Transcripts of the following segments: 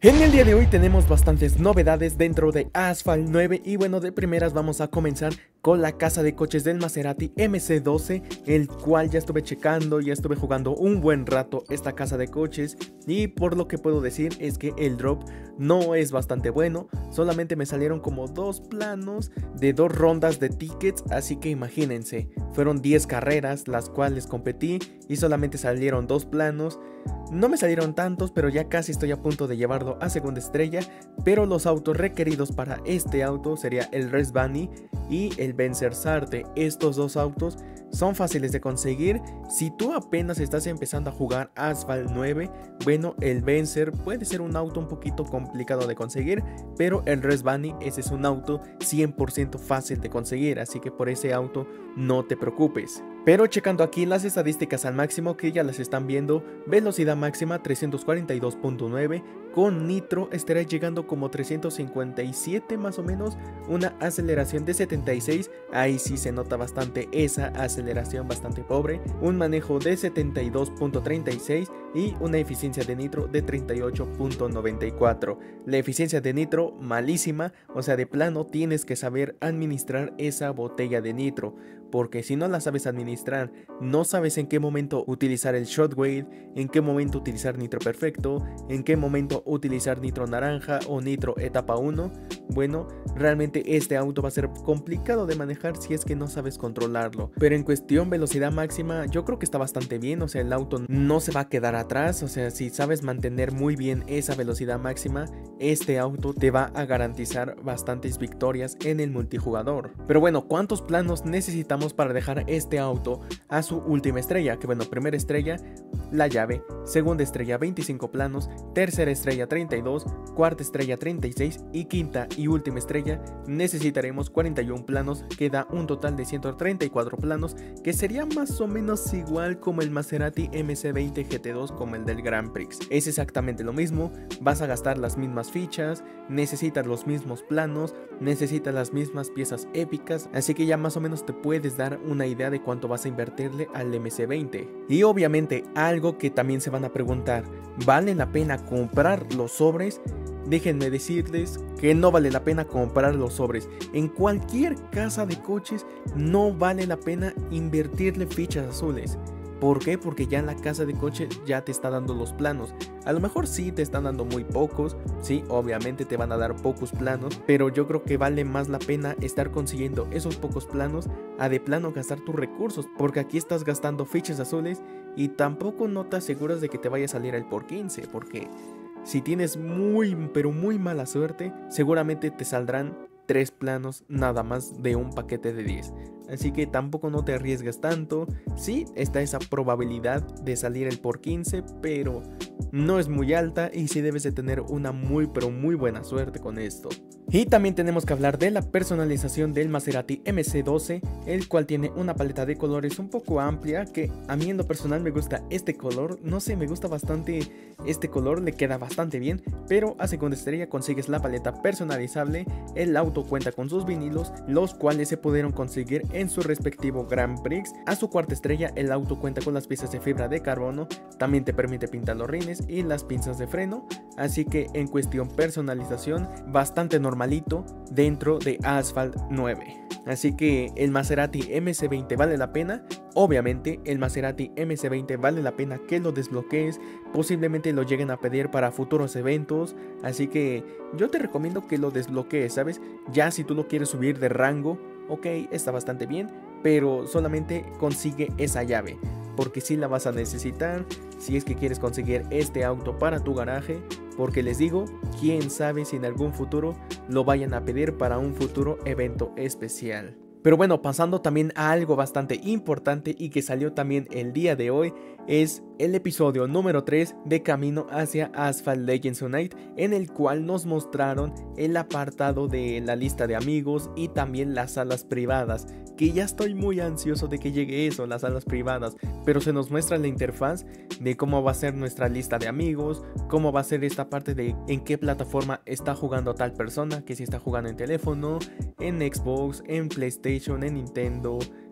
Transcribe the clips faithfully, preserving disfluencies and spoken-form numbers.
En el día de hoy tenemos bastantes novedades dentro de Asphalt nueve y bueno, de primeras vamos a comenzar con la casa de coches del Maserati M C doce, el cual ya estuve checando, ya estuve jugando un buen rato esta casa de coches y por lo que puedo decir es que el drop no es bastante bueno, solamente me salieron como dos planos de dos rondas de tickets, así que imagínense, fueron diez carreras las cuales competí y solamente salieron dos planos. No me salieron tantos, pero ya casi estoy a punto de llevarlo a segunda estrella, pero los autos requeridos para este auto sería el Race Bunny y el Vencer Sarte. Estos dos autos son fáciles de conseguir. Si tú apenas estás empezando a jugar Asphalt nueve, bueno, el Vencer puede ser un auto un poquito complicado de conseguir, pero el Race Bunny ese es un auto cien por ciento fácil de conseguir, así que por ese auto no te preocupes. Pero checando aquí las estadísticas al máximo, que ya las están viendo, velocidad máxima trescientos cuarenta y dos punto nueve, con nitro estará llegando como trescientos cincuenta y siete más o menos, una aceleración de setenta y seis, ahí sí se nota bastante esa aceleración bastante pobre, un manejo de setenta y dos punto treinta y seis y una eficiencia de nitro de treinta y ocho punto noventa y cuatro. La eficiencia de nitro malísima, o sea, de plano tienes que saber administrar esa botella de nitro, porque si no la sabes administrar, no sabes en qué momento utilizar el Shockwave, en qué momento utilizar nitro perfecto, en qué momento utilizar nitro naranja o nitro etapa uno, bueno, realmente este auto va a ser complicado de manejar si es que no sabes controlarlo. Pero en cuestión velocidad máxima, yo creo que está bastante bien, o sea, el auto no se va a quedar atrás, o sea, si sabes mantener muy bien esa velocidad máxima, este auto te va a garantizar bastantes victorias en el multijugador. Pero bueno, ¿cuántos planos necesitamos para dejar este auto a su última estrella? Que bueno, primera estrella la llave, segunda estrella veinticinco planos, tercera estrella treinta y dos, cuarta estrella treinta y seis y quinta y última estrella necesitaremos cuarenta y uno planos, que da un total de ciento treinta y cuatro planos, que sería más o menos igual como el Maserati M C veinte G T dos, como el del Grand Prix. Es exactamente lo mismo, vas a gastar las mismas fichas, necesitas los mismos planos, necesitas las mismas piezas épicas, así que ya más o menos te puedes dar una idea de cuánto vas a invertirle al M C veinte. Y obviamente algo que también se van a preguntar, ¿vale la pena comprar los sobres? Déjenme decirles que no vale la pena comprar los sobres. En cualquier casa de coches no vale la pena invertirle fichas azules. ¿Por qué? Porque ya en la casa de coche ya te está dando los planos. A lo mejor sí te están dando muy pocos, sí, obviamente te van a dar pocos planos, pero yo creo que vale más la pena estar consiguiendo esos pocos planos a de plano gastar tus recursos, porque aquí estás gastando fichas azules y tampoco no te aseguras de que te vaya a salir el por quince, porque si tienes muy pero muy mala suerte, seguramente te saldrán tres planos nada más de un paquete de diez. Así que tampoco no te arriesgas tanto. Sí, está esa probabilidad de salir el por quince, pero no es muy alta y sí debes de tener una muy pero muy buena suerte con esto. Y también tenemos que hablar de la personalización del Maserati M C doce, el cual tiene una paleta de colores un poco amplia, que a mí en lo personal me gusta este color, no sé, me gusta bastante este color, le queda bastante bien, pero a segunda estrella consigues la paleta personalizable. El auto cuenta con sus vinilos, los cuales se pudieron conseguir en su respectivo Grand Prix. A su cuarta estrella el auto cuenta con las piezas de fibra de carbono, también te permite pintar los rines y las pinzas de freno, así que en cuestión personalización bastante normalito dentro de Asphalt nueve. Así que el Maserati M C veinte vale la pena. Obviamente el Maserati M C veinte vale la pena que lo desbloquees, posiblemente lo lleguen a pedir para futuros eventos, así que yo te recomiendo que lo desbloquees, ¿sabes? Ya si tú lo quieres subir de rango, ok, está bastante bien, pero solamente consigue esa llave, porque si la vas a necesitar si es que quieres conseguir este auto para tu garaje, porque les digo, quién sabe si en algún futuro lo vayan a pedir para un futuro evento especial. Pero bueno, pasando también a algo bastante importante y que salió también el día de hoy, es el episodio número tres de Camino hacia Asphalt Legends Unite, en el cual nos mostraron el apartado de la lista de amigos y también las salas privadas, que ya estoy muy ansioso de que llegue eso, las salas privadas, pero se nos muestra la interfaz de cómo va a ser nuestra lista de amigos, cómo va a ser esta parte de en qué plataforma está jugando tal persona, que si está jugando en teléfono, en Xbox, en PlayStation, en Nintendo,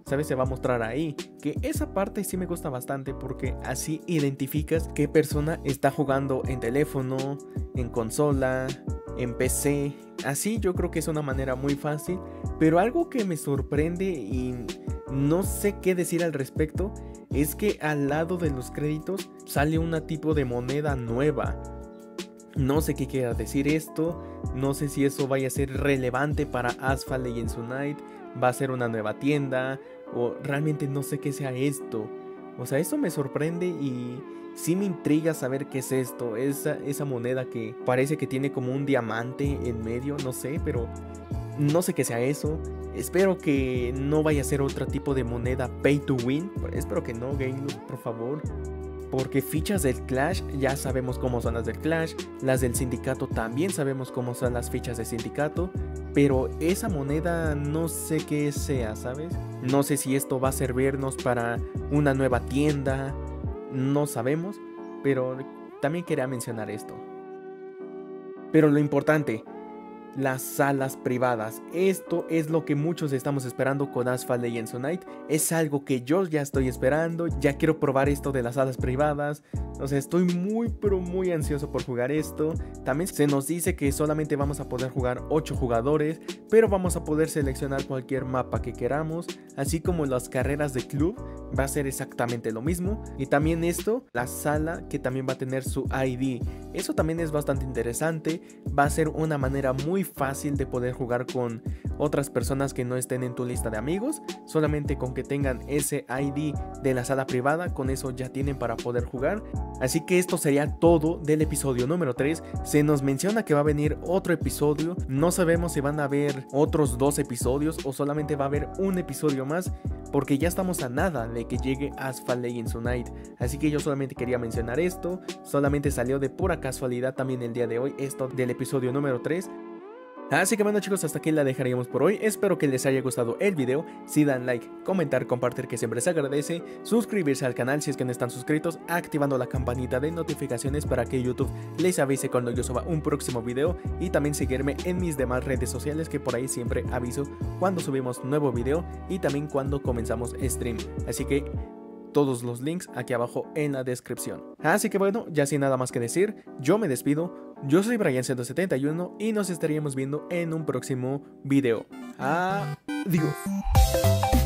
¿sabes? Se va a mostrar ahí, que esa parte sí me gusta bastante porque así identificas qué persona está jugando en teléfono, en consola, en P C. Así yo creo que es una manera muy fácil, pero algo que me sorprende y no sé qué decir al respecto es que al lado de los créditos sale un tipo de moneda nueva. No sé qué quiera decir esto, no sé si eso vaya a ser relevante para Asphalt Legends Unite, va a ser una nueva tienda, o realmente no sé qué sea esto. O sea, eso me sorprende y sí me intriga saber qué es esto, esa, esa moneda que parece que tiene como un diamante en medio, no sé, pero no sé qué sea eso. Espero que no vaya a ser otro tipo de moneda pay to win, espero que no, GameLoop, por favor. Porque fichas del Clash ya sabemos cómo son las del Clash, las del sindicato también sabemos cómo son las fichas de sindicato, pero esa moneda no sé qué sea, ¿sabes? No sé si esto va a servirnos para una nueva tienda, no sabemos, pero también quería mencionar esto. Pero lo importante, las salas privadas. Esto es lo que muchos estamos esperando con Asphalt Legends Unite. Es algo que yo ya estoy esperando. Ya quiero probar esto de las salas privadas. O sea, estoy muy pero muy ansioso por jugar esto. También se nos dice que solamente vamos a poder jugar ocho jugadores, pero vamos a poder seleccionar cualquier mapa que queramos. Así como las carreras de club, va a ser exactamente lo mismo. Y también esto, la sala que también va a tener su I D. Eso también es bastante interesante. Va a ser una manera muy fácil de poder jugar con otras personas que no estén en tu lista de amigos. Solamente con que tengan ese I D de la sala privada, con eso ya tienen para poder jugar. Así que esto sería todo del episodio número tres. Se nos menciona que va a venir otro episodio. No sabemos si van a haber otros dos episodios o solamente va a haber un episodio más, porque ya estamos a nada de que llegue Asphalt Legends Unite. Así que yo solamente quería mencionar esto. Solamente salió de pura casualidad también el día de hoy esto del episodio número tres. Así que bueno chicos, hasta aquí la dejaríamos por hoy. Espero que les haya gustado el video. Si dan like, comentar, compartir, que siempre se agradece. Suscribirse al canal si es que no están suscritos, activando la campanita de notificaciones para que YouTube les avise cuando yo suba un próximo video. Y también seguirme en mis demás redes sociales, que por ahí siempre aviso cuando subimos nuevo video y también cuando comenzamos stream. Así que todos los links aquí abajo en la descripción. Así que bueno, ya sin nada más que decir, yo me despido. Yo soy Brian ciento setenta y uno y nos estaríamos viendo en un próximo video. Adiós.